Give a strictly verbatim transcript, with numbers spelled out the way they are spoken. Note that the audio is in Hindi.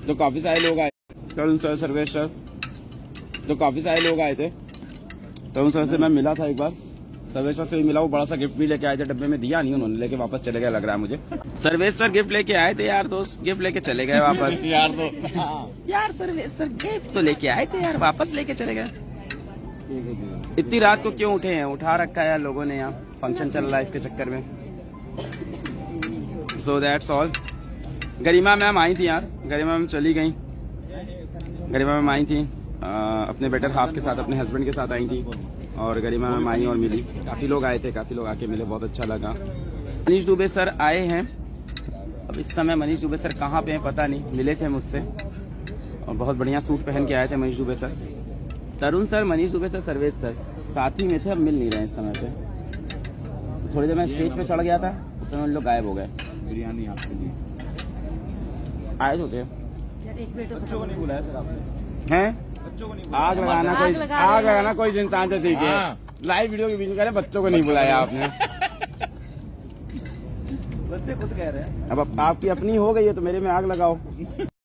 जो काफी सारे लोग आए तरुण सर, सर्वेश सर, जो काफी सारे लोग आए थे। तरुण सर से मैं मिला था एक बार, सर्वेश सर से भी मिला। वो बड़ा सा गिफ्ट भी लेके आए थे, डब्बे में दिया नहीं उन्होंने, लेके वापस चले गए लग रहा है मुझे। सर्वेश सर गिफ्ट लेके आए थे यार दोस्त, गिफ्ट लेके चले गए वापस। यार दोस्त यार सर्वेश सर गिफ्ट तो लेके आए थे यार, वापस लेके चले गए। इतनी रात को क्यों उठे हैं? उठा रखा है यार लोगों ने, यहाँ फंक्शन चल रहा है इसके चक्कर में। So that's all. Garima ma'am आई थी यार, गरिमा मैम चली गई। गरिमा मैम आई थी आ, अपने बेटर हाफ के साथ, अपने हस्बैंड के साथ आई थी, और गरिमा मैम आई और मिली। काफी लोग आए थे, काफी लोग आके मिले, बहुत अच्छा लगा। मनीष दुबे सर आए हैं, अब इस समय मनीष दुबे सर कहाँ पे हैं पता नहीं, मिले थे मुझसे और बहुत बढ़िया सूट पहन के आए थे Manish Dubey sir. Tarun sir, Manish Dubey sir, Sarvesh sir साथ ही में थे, अब मिल नहीं रहे इस समय पे। थोड़ी देर में स्टेज पे चढ़ गया था, उस समय उन लोग गायब हो गए। बिरयानी आपके लिए आए तो थे। बच्चों को नहीं बुलाया सर आपने? हैं? आग लगाना कोई आग लगाना कोई इंसान से ठीक है, लाइव वीडियो के बीच में कह रहे बच्चों को नहीं बुलाया आपने। बच्चे खुद कह रहे हैं। अब आपकी अपनी हो गई है तो मेरे में आग लगाओ।